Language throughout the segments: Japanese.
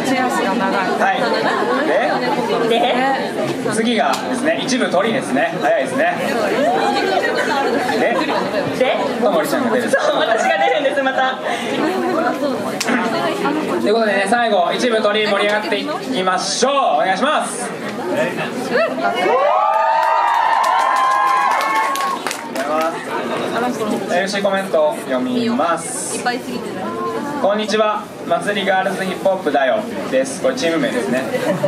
手足が長い。 はい。で次がですね、一部鳥ですね。早いですね。でともりちゃんが出る。 そう、私が出るんです、また。 ということでね、最後一部鳥盛り上がっていきましょう。お願いします。MC コメント読みます。こんにちは、祭りガールズヒップホップだよです。これチーム名ですね。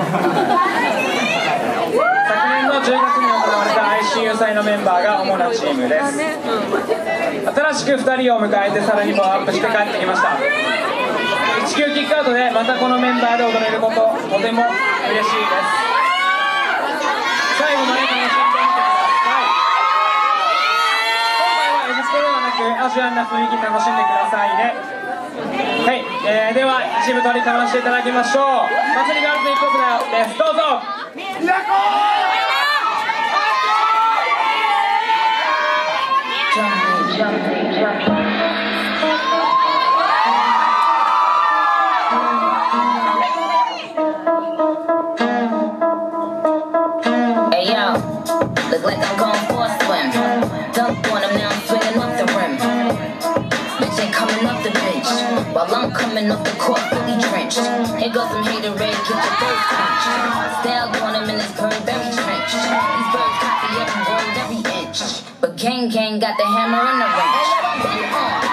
昨年の10月に行われた ICU 祭のメンバーが主なチームです。新しく2人を迎えてさらにパワーアップして帰ってきました。19キックアウトでまたこのメンバーで踊れること、とても嬉しいです。最後まで楽しんでみてください。今回は M ステではなくアジアンな雰囲気楽しんでくださいね。はい、では一部取りかましていただきましょう。祭りガールズヒップホップだよです。どうぞ。 Hey yo, look like I'm going for a swim. Dunk on him now, I'm swinging off the rim. Bitch ain't coming off the bench, while I'm coming off the court fully drenched. Here goes some hater red, get your face quenched. Style on him in this Burberry trench. These birds copy every word, every inch. But gang gang got the hammer and the wrench.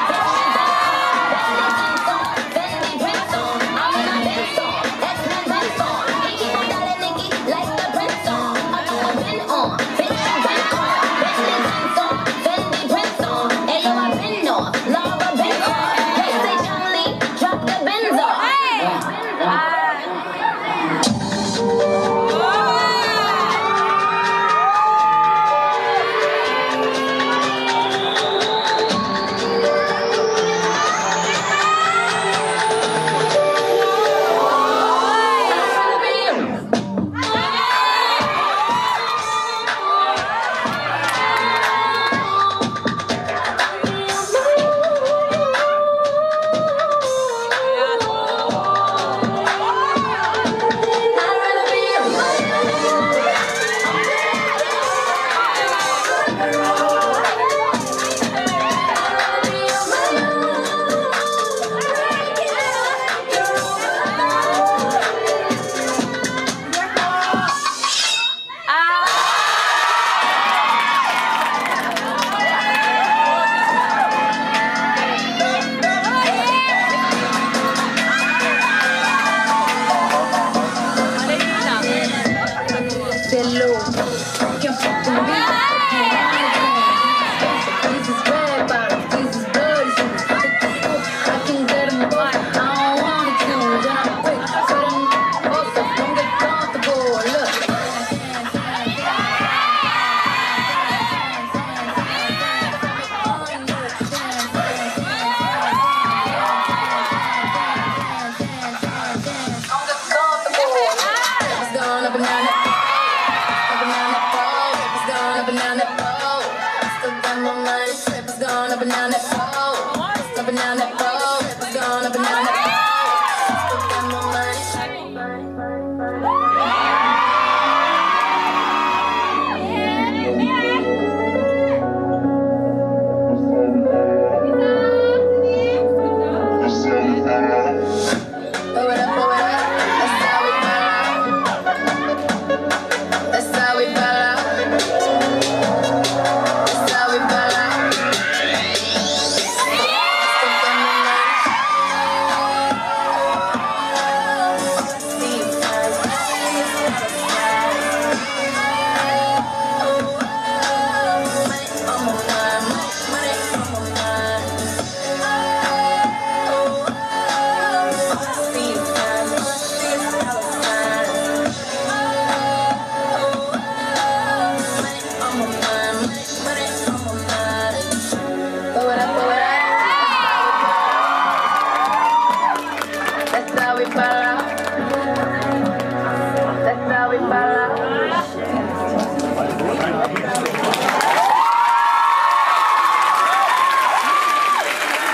Banana, still got my money, papers gone up and down that pole.